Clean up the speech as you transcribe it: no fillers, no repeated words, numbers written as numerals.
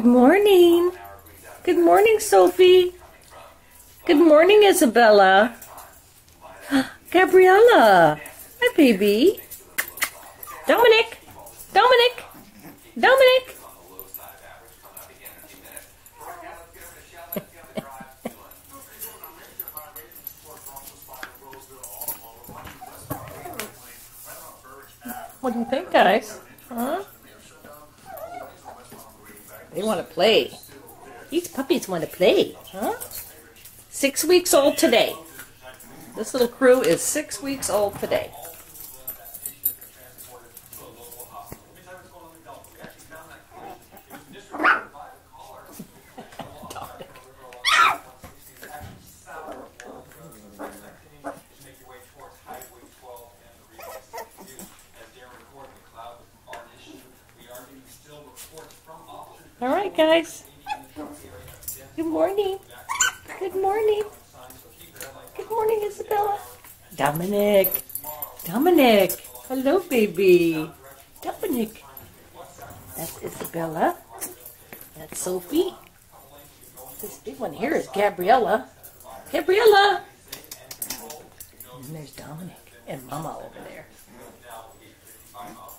morning. Good morning, Sophie. Good morning, Isabella. Gabriella. Hi, baby. Dominic. Dominic. Dominic. What do you think, guys? Huh? They want to play. These puppies want to play, huh? 6 weeks old today. This little crew is 6 weeks old today. All right, guys. Good morning. Good morning. Good morning, Isabella. Dominic. Dominic. Hello, baby. Dominic. That's Isabella. That's Sophie. This big one here is Gabriella. Gabriella. And there's Dominic and Mama over there.